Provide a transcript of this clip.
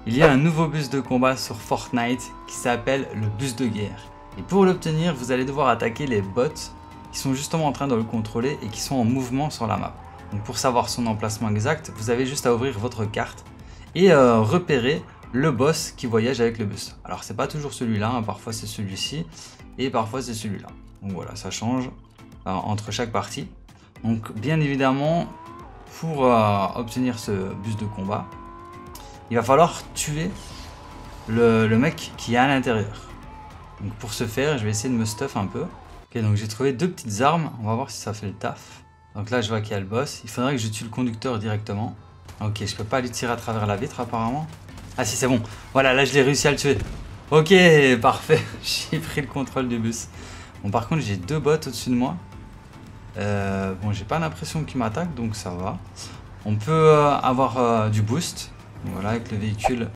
il y a un nouveau bus de combat sur Fortnite qui s'appelle le bus de guerre. Et pour l'obtenir, vous allez devoir attaquer les bots qui sont justement en train de le contrôler et qui sont en mouvement sur la map. Donc pour savoir son emplacement exact, vous avez juste à ouvrir votre carte et repérer le boss qui voyage avec le bus. Alors c'est pas toujours celui-là, hein, parfois c'est celui-ci et parfois c'est celui-là. Donc voilà, ça change entre chaque partie. Donc bien évidemment, pour obtenir ce bus de combat, il va falloir tuer le mec qui est à l'intérieur. Donc pour ce faire, je vais essayer de me stuff un peu. Ok, donc j'ai trouvé 2 petites armes, on va voir si ça fait le taf. Donc là je vois qu'il y a le boss, il faudrait que je tue le conducteur directement. Ok, je peux pas lui tirer à travers la vitre apparemment. Ah si, c'est bon, voilà, là je l'ai réussi à le tuer. Ok, parfait, j'ai pris le contrôle du bus. Bon, par contre j'ai 2 bots au-dessus de moi. Bon, j'ai pas l'impression qu'ils m'attaquent, donc ça va. On peut avoir du boost, voilà, avec le véhicule.